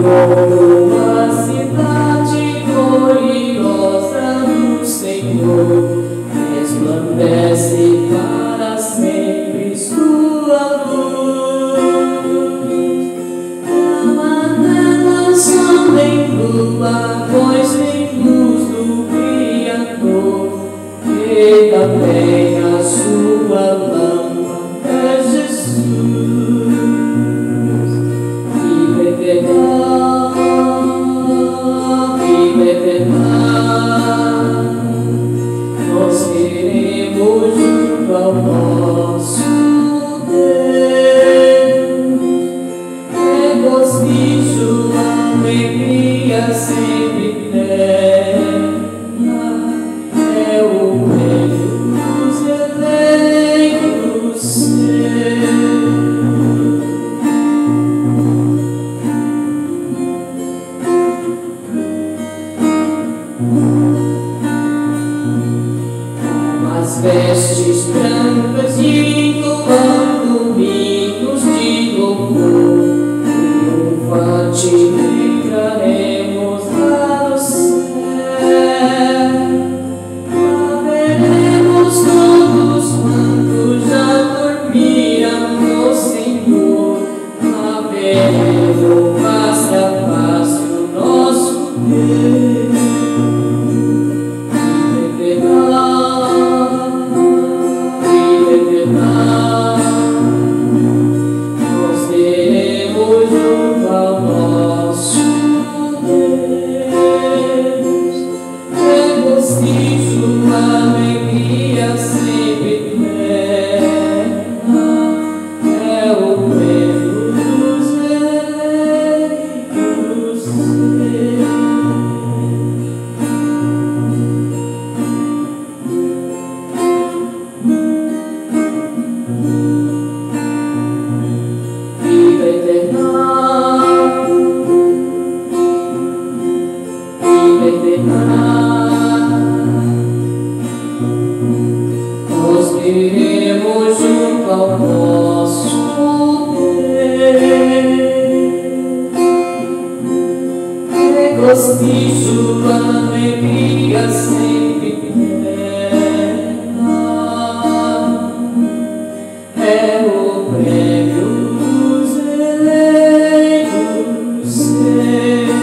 como a cidade gloriosa do Senhor, resplandece para sempre sua luz. Clama nela, sol nem lua, pois vem luz do Criador, e também a sua lâmpada é Jesus. Vida eterna, vida eterna, nós queremos junto ao nosso Deus. É gostijo, alegria sempre terna, é o reino dos eleitos seus. As vestes brancas e entoando hinos de louvor, triunfante entraremos lá no céu. Lá veremos todos quantos já dormiram no Senhor, lá veremos face a face o nosso Deus. Nós queremos junto ao nosso Deus. É gostijo, alegria sempre plena, é o prêmio dos eleitos seus. Vida eterna, vida eterna, nós queremos junto ao nosso Deus. É gostijo, alegria sempre plena, é o prêmio dos eleitos seus.